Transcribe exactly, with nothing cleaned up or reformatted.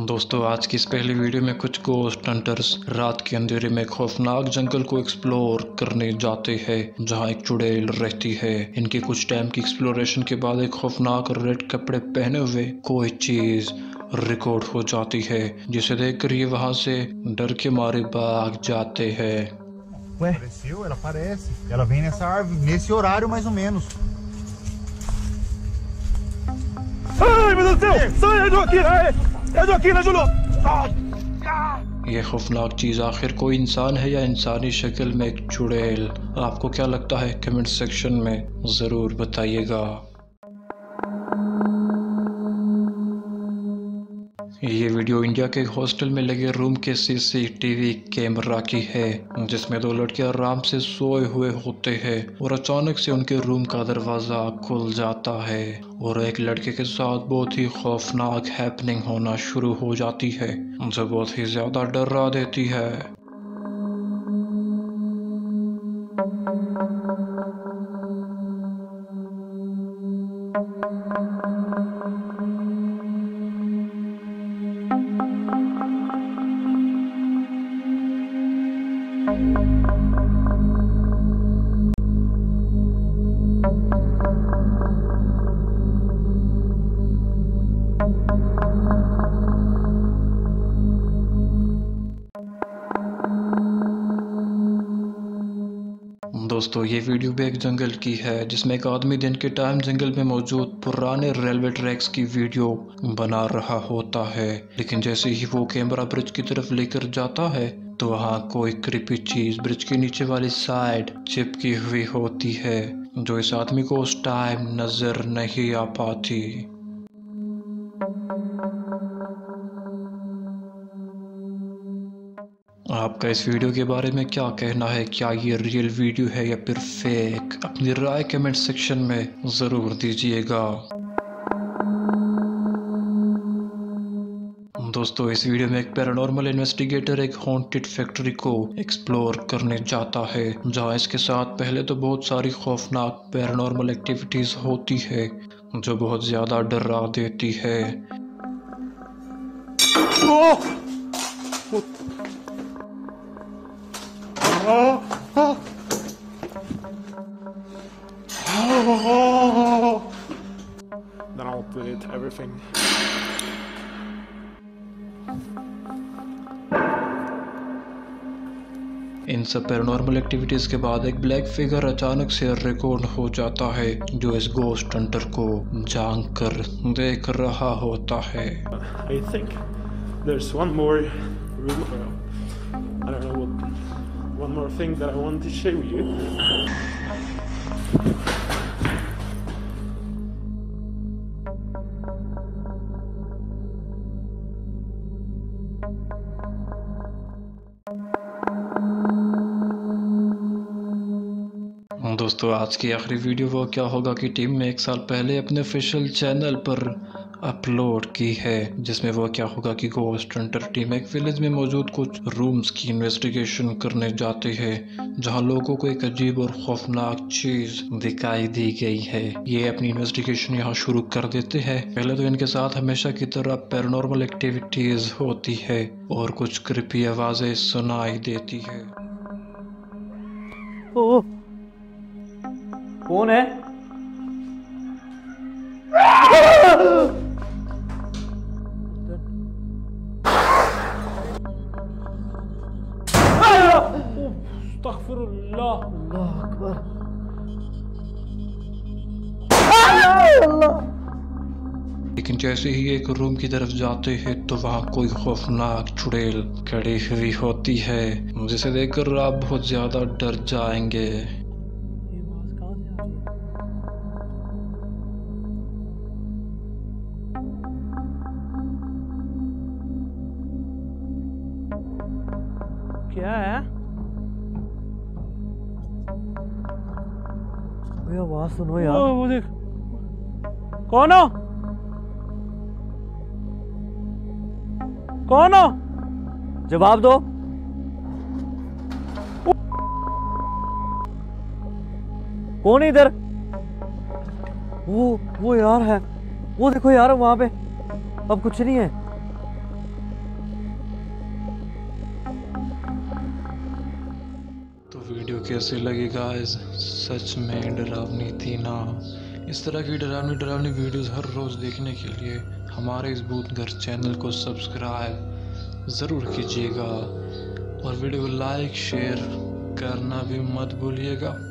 दोस्तों, आज की इस पहली वीडियो में कुछ गोस्ट हंटर्स रात के अंधेरे में खौफनाक जंगल को एक्सप्लोर करने जाते हैं जहां एक चुड़ैल रहती है। इनके कुछ टाइम की एक्सप्लोरेशन के बाद एक खौफनाक रेड कपड़े पहने हुए कोई चीज रिकॉर्ड हो जाती है, जिसे देखकर ये वहां से डर के मारे भाग जाते हैं। Ué? Apareceu, ela aparece. Ela vem nessa árvore, nesse horário mais ou menos. Ai, meu Deus do céu! Sai, Joaquina! É Joaquina, Júlio! ये खौफनाक चीज आखिर कोई इंसान है या इंसानी शक्ल में एक चुड़ैल? आपको क्या लगता है? कमेंट सेक्शन में जरूर बताइएगा। ये वीडियो इंडिया के एक हॉस्टल में लगे रूम के सीसीटीवी कैमरा की है, जिसमें दो लड़के आराम से सोए हुए होते हैं और अचानक से उनके रूम का दरवाजा खुल जाता है और एक लड़के के साथ बहुत ही खौफनाक हैपनिंग होना शुरू हो जाती है, जो बहुत ही ज्यादा डरा देती है। दोस्तों, ये वीडियो भी एक जंगल की है, जिसमें एक आदमी दिन के टाइम जंगल में मौजूद पुराने रेलवे ट्रैक्स की वीडियो बना रहा होता है, लेकिन जैसे ही वो कैमरा ब्रिज की तरफ लेकर जाता है तो वहाँ कोई क्रीपी चीज ब्रिज के नीचे वाली साइड चिपकी हुई होती है, जो इस आदमी को उस टाइम नजर नहीं आ पाती। आपका इस वीडियो के बारे में क्या कहना है? क्या ये रियल वीडियो है या फिर फेक? अपनी राय कमेंट सेक्शन में जरूर दीजिएगा। दोस्तों, इस वीडियो में एक पैरानॉर्मल इन्वेस्टिगेटर एक हॉन्टेड फैक्ट्री को एक्सप्लोर करने जाता है, जहां इसके साथ पहले तो बहुत सारी खौफनाक पैरानॉर्मल एक्टिविटीज होती है जो बहुत ज्यादा डरा देती है। Oh, oh. Oh. Then I'll delete everything. इन सब पैरानॉर्मल एक्टिविटीज के बाद एक ब्लैक फिगर अचानक से रिकॉर्ड हो जाता है, जो इस गोस्ट हंटर को झांक कर देख रहा होता है। I think there's one more room. I don't know what. One more thing that I want to show you. दोस्तों, आज की आखिरी वीडियो वो क्या होगा कि टीम ने एक साल पहले अपने ऑफिशियल चैनल पर अपलोड की है, जिसमें वो क्या होगा कि गोस्ट हंटर टीम एक विलेज में मौजूद कुछ रूम्स की इन्वेस्टिगेशन करने जाते हैं, जहां लोगों को एक अजीब और खौफनाक चीज दिखाई दी गई है। ये अपनी इन्वेस्टिगेशन यहां शुरू कर देते हैं। पहले तो इनके साथ हमेशा की तरह पैरानॉर्मल एक्टिविटीज होती है और कुछ क्रिपी आवाजें सुनाई देती है। ओ, कौन है? अस्तगफिरुल्लाह, अल्लाह अकबर। लेकिन जैसे ही एक रूम की तरफ जाते हैं तो वहाँ कोई खौफनाक चुड़ैल खड़ी हुई होती है, जिसे देखकर आप बहुत ज्यादा डर जाएंगे। क्या है? ये आवाज सुनो यार। वो देख, कौन हो? कौन हो? जवाब दो। कौन है इधर? वो वो यार है, वो देखो यार वहां पे अब कुछ नहीं है। कैसी लगी गाइस, सच में डरावनी थी ना। इस तरह की डरावनी डरावनी वीडियोस हर रोज़ देखने के लिए हमारे इस भूत घर चैनल को सब्सक्राइब ज़रूर कीजिएगा और वीडियो को लाइक शेयर करना भी मत भूलिएगा।